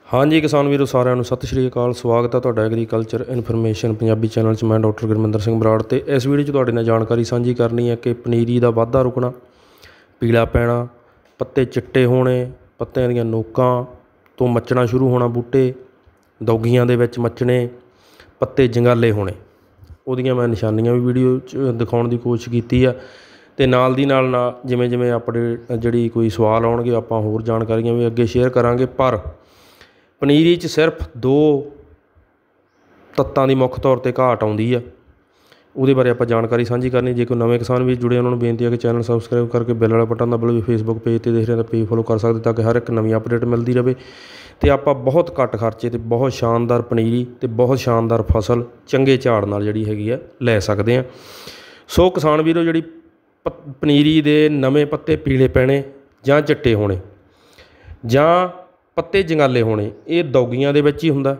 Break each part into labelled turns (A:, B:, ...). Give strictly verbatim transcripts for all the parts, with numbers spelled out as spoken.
A: हाँ जी किसान वीरों सारिਆਂ ਨੂੰ सत श्री अकाल। स्वागत है तुहाडा एग्रीकल्चर इन्फॉर्मेशन पंजाबी चैनल च। मैं डॉक्टर गुरमिंदर सिंह बराड़ ते इस वीडियो च तुहाडे नाल जानकारी साझी करनी है कि पनीरी का वाधा रुकना, पीला पैना, पत्ते चिट्टे होने, पत्तियां दीयां नोकां तो मचना शुरू होना, बूटे दौगियां दे विच मचने, पत्ते जंगाले होने, उहदियां मैं निशानियां भी वीडियो च दिखाउण दी कोशिश कीती है। ते नाल दी नाल ना जिवें जिवें अपडेट जिहड़ी कोई सवाल आउणगे आपां होर जानकारियां भी अगे शेयर करांगे। पर पनीरी च सिर्फ दो तत्तां दी मुख तौर पर घाट आउंदी है, उहदे बारे आपां जानकारी साझी करनी। जे कोई नवें किसान भी जुड़े उन्होंने बेनती है कि चैनल सबसक्राइब करके बेल वाला बटन दबा लो। फेसबुक पेज पर देख रहे हैं तो पेज फॉलो कर सकते ताकि हर एक नवीं अपडेट मिलती रहे। तो आपां बहुत घੱਟ खर्चे ते बहुत शानदार पनीरी ते बहुत शानदार फसल चंगे झाड़ नाल जिहड़ी हैगी है लै सकते हैं। सो किसान वीरों जिहड़ी पनीरी दे नवें पत्ते पीले पैने जां चिट्टे होने जां पत्ते जंगाले होने, ये दौगियां दे विच ही हुंदा।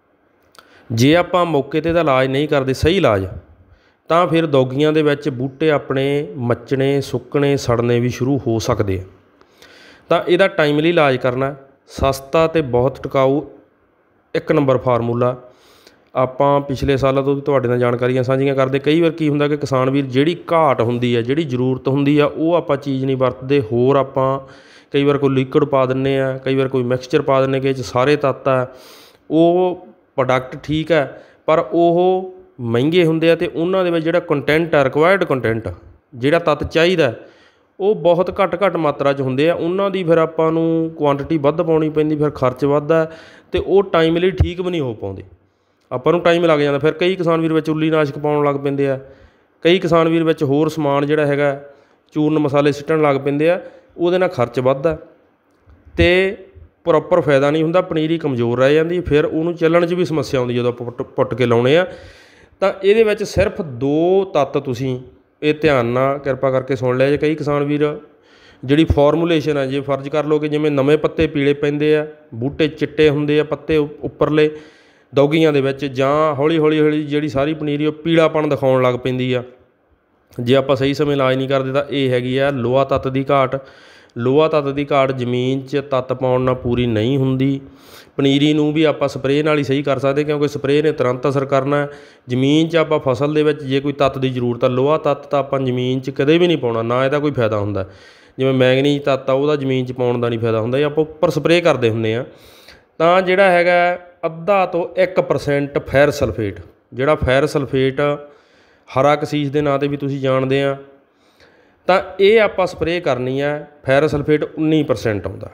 A: जे आपां मौके ते दा इलाज नहीं करते सही इलाज, तां फिर दौगियां दे विच बूटे अपने मचने, सुक्कने, सड़ने भी शुरू हो सकते हैं। तां इहदा टाइमली इलाज करना सस्ता ते बहुत टिकाऊ एक नंबर फार्मूला आपां पिछले सालों तो भी तुहाडे नाल जानकारियां साझीਆਂ करदे। कई वार की हुंदा कि किसान वीर जिहड़ी घाट हुंदी है, जिहड़ी जरूरत हुंदी है, वो आपां चीज़ नहीं वरतदे। होर आपां कई बार कोई लिक्विड पा दिंने आ, कई बार कोई मिक्सचर पा दिंने कि सारे तत्त है, वो प्रोडक्ट ठीक है पर वो महंगे हुंदे आ ते उन्हां दे विच जिहड़ा कंटेंट है, रिक्वायर्ड कंटेंट जिहड़ा तत्त चाहीदा वो बहुत घੱਟ घੱਟ मात्रा च हुंदे आ। उन्हां दी फिर आपां नूं क्वांटिटी वध पाउणी पैंदी, फिर खर्च वधदा ते वो टाइमली ठीक भी नहीं हो पाउंदे, आपां नूं टाइम लग जांदा। फिर कई किसान वीर विच उल्लीनाशक पाउण लग पैंदे आ, कई किसान वीर विच होर समान जिहड़ा हैगा चूਰਨ मसाले सिੱਟਣ लग पैंदे आ, ਉਹਦੇ ਨਾਲ खर्च ਵੱਧਦਾ ਤੇ ਪ੍ਰੋਪਰ ਫਾਇਦਾ ਨਹੀਂ ਹੁੰਦਾ, ਪਨੀਰੀ ਕਮਜ਼ੋਰ ਰਹਿ ਜਾਂਦੀ। ਫਿਰ ਉਹਨੂੰ ਚੱਲਣ 'ਚ ਵੀ ਸਮੱਸਿਆ ਆਉਂਦੀ ਜਦੋਂ ਆਪਾਂ ਪੁੱਟ ਪੁੱਟ ਕੇ ਲਾਉਣੇ ਆ। ਤਾਂ ਇਹਦੇ ਵਿੱਚ ਸਿਰਫ ਦੋ ਤੱਤ ਤੁਸੀਂ ਇਹ ਧਿਆਨ ਨਾਲ ਕਿਰਪਾ ਕਰਕੇ ਸੁਣ ਲਿਆ ਜੇ। ਕਈ ਕਿਸਾਨ ਵੀਰ ਜਿਹੜੀ ਫਾਰਮੂਲੇਸ਼ਨ ਹੈ, ਜੇ ਫਰਜ਼ ਕਰ ਲਓ ਕਿ ਜਿਵੇਂ ਨਵੇਂ ਪੱਤੇ ਪੀਲੇ ਪੈਂਦੇ ਆ, ਬੂਟੇ ਚਿੱਟੇ ਹੁੰਦੇ ਆ, ਪੱਤੇ ਉੱਪਰਲੇ ਦੌਗੀਆਂ ਦੇ ਵਿੱਚ, ਜਾਂ ਹੌਲੀ ਹੌਲੀ ਹੌਲੀ ਜਿਹੜੀ ਸਾਰੀ ਪਨੀਰੀ ਉਹ ਪੀਲਾਪਣ ਦਿਖਾਉਣ ਲੱਗ ਪੈਂਦੀ ਆ, ਜੇ ਆਪਾਂ ਸਹੀ ਸਮੇਂ ਇਲਾਜ ਨਹੀਂ ਕਰਦੇ ਤਾਂ ਇਹ ਹੈਗੀ ਆ ਲੋਹਾ ਤੱਤ ਦੀ ਘਾਟ। ਲੋਹਾ ਤੱਤ ਦੀ ਘਾਟ ਜ਼ਮੀਨ 'ਚ ਤੱਤ ਪਾਉਣ ਨਾਲ ਪੂਰੀ ਨਹੀਂ ਹੁੰਦੀ। ਪਨੀਰੀ ਨੂੰ ਵੀ ਆਪਾਂ ਸਪਰੇਅ ਨਾਲ ਹੀ ਸਹੀ ਕਰ ਸਕਦੇ, ਕਿਉਂਕਿ ਸਪਰੇਅ ਨੇ ਤੁਰੰਤ ਅਸਰ ਕਰਨਾ। ਜ਼ਮੀਨ 'ਚ ਆਪਾਂ ਫਸਲ ਦੇ ਵਿੱਚ ਜੇ ਕੋਈ ਤੱਤ ਦੀ ਜ਼ਰੂਰਤ ਆ, ਲੋਹਾ ਤੱਤ ਤਾਂ ਆਪਾਂ ਜ਼ਮੀਨ 'ਚ ਕਦੇ ਵੀ ਨਹੀਂ ਪਾਉਣਾ, ਨਾ ਇਹਦਾ ਕੋਈ ਫਾਇਦਾ ਹੁੰਦਾ। ਜਿਵੇਂ ਮੈਂਗਨੀਜ਼ ਤੱਤ ਆ, ਉਹਦਾ ਜ਼ਮੀਨ 'ਚ ਪਾਉਣ ਦਾ ਨਹੀਂ ਫਾਇਦਾ ਹੁੰਦਾ, ਇਹ ਆਪਾਂ ਉੱਪਰ ਸਪਰੇਅ ਕਰਦੇ ਹੁੰਦੇ ਆ। ਤਾਂ ਜਿਹੜਾ ਹੈਗਾ ਅੱਧਾ ਤੋਂ ਇੱਕ ਪਰਸੈਂਟ ਫੈਰ ਸਲਫੇਟ, ਜਿਹੜਾ ਫੈਰ ਸਲਫੇਟ ਹਰਾ ਕਸੀਸ ਦੇ ਨਾਂ 'ਤੇ ਵੀ ਤੁਸੀਂ ਜਾਣਦੇ ਆ, ਤਾਂ ਇਹ ਆਪਾਂ ਸਪਰੇਅ ਕਰਨੀ ਹੈ। ਫੈਰ ਸਲਫੇਟ ਉੱਨੀ ਪਰਸੈਂਟ ਆਉਂਦਾ,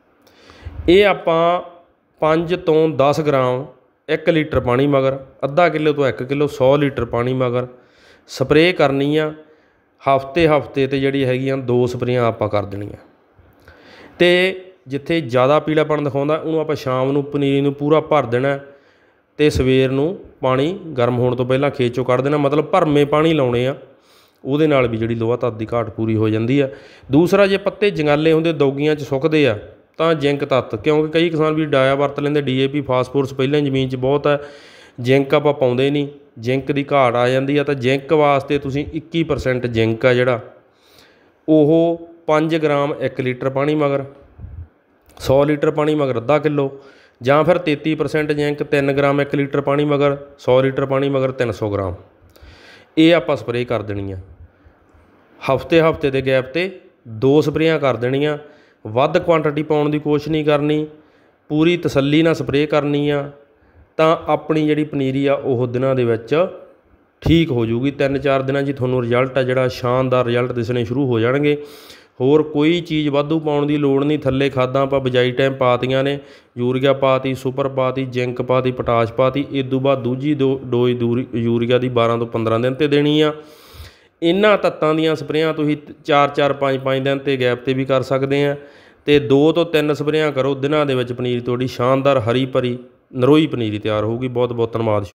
A: ਇਹ ਆਪਾਂ ਪੰਜ ਤੋਂ ਦਸ ਗ੍ਰਾਮ ਇੱਕ ਲੀਟਰ ਪਾਣੀ ਮਗਰ, ਅੱਧਾ ਕਿਲੋ ਤੋਂ ਇੱਕ ਕਿਲੋ ਸੌ ਲੀਟਰ ਪਾਣੀ ਮਗਰ ਸਪਰੇਅ ਕਰਨੀ ਆ। ਹਫ਼ਤੇ ਹਫ਼ਤੇ 'ਤੇ ਜਿਹੜੀ ਹੈਗੀਆਂ ਦੋ ਸਪਰੇਆਂ ਆਪਾਂ ਕਰ ਦੇਣੀਆਂ। ਅਤੇ ਜਿੱਥੇ ਜ਼ਿਆਦਾ ਪੀਲਾਪਣ ਦਿਖਾਉਂਦਾ ਉਹਨੂੰ ਆਪਾਂ ਸ਼ਾਮ ਨੂੰ ਪਨੀਰੀ ਨੂੰ ਪੂਰਾ ਭਰ ਦੇਣਾ ਅਤੇ ਸਵੇਰ ਨੂੰ ਪਾਣੀ ਗਰਮ ਹੋਣ ਤੋਂ ਪਹਿਲਾਂ ਖੇਤ 'ਚੋਂ ਕੱਢ ਦੇਣਾ। ਮਤਲਬ ਭਰਵੇਂ ਪਾਣੀ ਲਾਉਣੇ ਆ, ਉਹਦੇ ਨਾਲ ਵੀ ਜਿਹੜੀ ਲੋਹਾ ਤੱਤ ਦੀ ਘਾਟ ਪੂਰੀ ਹੋ ਜਾਂਦੀ ਆ। ਦੂਸਰਾ, ਜੇ ਪੱਤੇ ਜੰਗਾਲੇ ਹੁੰਦੇ ਦੌਗੀਆਂ 'ਚ ਸੁੱਕਦੇ ਆ ਤਾਂ ਜ਼ਿੰਕ ਤੱਤ, ਕਿਉਂਕਿ ਕਈ ਕਿਸਾਨ ਵੀ ਡਾਇਆ ਵਰਤ ਲੈਂਦੇ, ਡੀ ਏ ਪੀ ਫਾਸਫੋਰਸ ਪਹਿਲਾਂ ਜ਼ਮੀਨ 'ਚ ਬਹੁਤ ਹੈ, ਜ਼ਿੰਕ ਆਪਾਂ ਪਾਉਂਦੇ ਨਹੀਂ, ਜ਼ਿੰਕ ਦੀ ਘਾਟ ਆ ਜਾਂਦੀ ਆ। ਤਾਂ ਜ਼ਿੰਕ ਵਾਸਤੇ ਤੁਸੀਂ ਇੱਕੀ ਪਰਸੈਂਟ ਜ਼ਿੰਕ ਆ ਜਿਹੜਾ ਉਹ ਪੰਜ ਗ੍ਰਾਮ ਇੱਕ ਲੀਟਰ ਪਾਣੀ ਮਗਰ, ਸੌ ਲੀਟਰ ਪਾਣੀ ਮਗਰ ਅੱਧਾ ਕਿਲੋ, ਜਾਂ ਫਿਰ ਤੇਤੀ ਪਰਸੈਂਟ ਜ਼ਿੰਕ ਤਿੰਨ ਗ੍ਰਾਮ ਇੱਕ ਲੀਟਰ ਪਾਣੀ ਮਗਰ, ਸੌ ਲੀਟਰ ਪਾਣੀ ਮਗਰ ਤਿੰਨ ਸੌ ਗ੍ਰਾਮ, ਇਹ ਆਪਾਂ ਸਪਰੇਅ ਕਰ ਦੇਣੀ ਆ। ਹਫ਼ਤੇ ਹਫ਼ਤੇ ਦੇ ਗੈਪ 'ਤੇ ਦੋ ਸਪਰੇਆਂ ਕਰ ਦੇਣੀਆਂ। ਵੱਧ ਕੁਆਂਟਿਟੀ ਪਾਉਣ ਦੀ ਕੋਸ਼ਿਸ਼ ਨਹੀਂ ਕਰਨੀ, ਪੂਰੀ ਤਸੱਲੀ ਨਾਲ ਸਪਰੇਅ ਕਰਨੀ ਆ। ਤਾਂ ਆਪਣੀ ਜਿਹੜੀ ਪਨੀਰੀ ਆ ਉਹ ਦਿਨਾਂ ਦੇ ਵਿੱਚ ਠੀਕ ਹੋ ਜੂਗੀ। ਤਿੰਨ ਚਾਰ ਦਿਨਾਂ 'ਚ ਤੁਹਾਨੂੰ ਰਿਜ਼ਲਟ ਆ ਜਿਹੜਾ ਸ਼ਾਨਦਾਰ ਰਿਜ਼ਲਟ ਦਿਸਣੇ ਸ਼ੁਰੂ ਹੋ ਜਾਣਗੇ। ਹੋਰ ਕੋਈ ਚੀਜ਼ ਵਾਧੂ ਪਾਉਣ ਦੀ ਲੋੜ ਨਹੀਂ। ਥੱਲੇ ਖਾਦਾਂ ਆਪਾਂ ਬਿਜਾਈ ਟਾਈਮ ਪਾਤੀਆਂ ਨੇ, ਯੂਰੀਆ ਪਾਤੀ, ਸੁਪਰ ਪਾਤੀ, ਜ਼ਿੰਕ ਪਾਤੀ, ਪੋਟਾਸ਼ ਪਾਤੀ। ਇਸ ਤੋਂ ਬਾਅਦ ਦੂਜੀ ਦੋ ਡੋਜ਼ ਦੂਰੀ ਯੂਰੀਆ ਦੀ ਬਾਰਾਂ ਤੋਂ ਪੰਦਰਾਂ ਦਿਨ 'ਤੇ ਦੇਣੀ ਆ। ਇਹਨਾਂ ਤੱਤਾਂ ਦੀਆਂ ਸਪਰੇਆਂ ਤੁਸੀਂ ਚਾਰ ਚਾਰ ਪੰਜ ਪੰਜ ਦਿਨ 'ਤੇ ਗੈਪ 'ਤੇ ਵੀ ਕਰ ਸਕਦੇ ਆ। ਅਤੇ ਦੋ ਤੋਂ ਤਿੰਨ ਸਪਰੇਆਂ ਕਰੋ, ਦਿਨਾਂ ਦੇ ਵਿੱਚ ਪਨੀਰੀ ਤੁਹਾਡੀ ਸ਼ਾਨਦਾਰ ਹਰੀ ਭਰੀ ਨਰੋਈ ਪਨੀਰੀ ਤਿਆਰ ਹੋਊਗੀ। ਬਹੁਤ ਬਹੁਤ ਧੰਨਵਾਦ।